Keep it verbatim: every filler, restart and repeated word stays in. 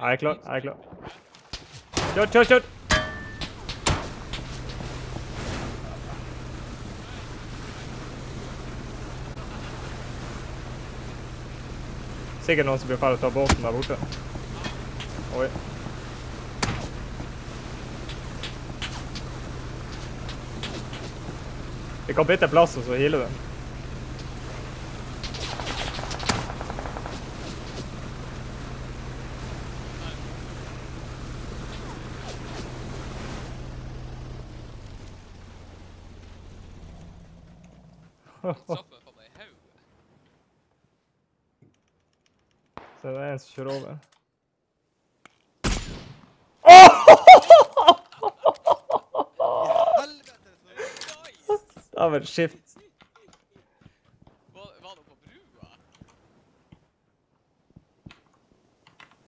Jeg er klar, jeg er klar. Kjør, kjør, kjør! Sikkert noen som blir ferdig å ta båten der borte. Oi. Vi kan bytte plass og så heale den. Så det er en som kjører over. Det var et skift.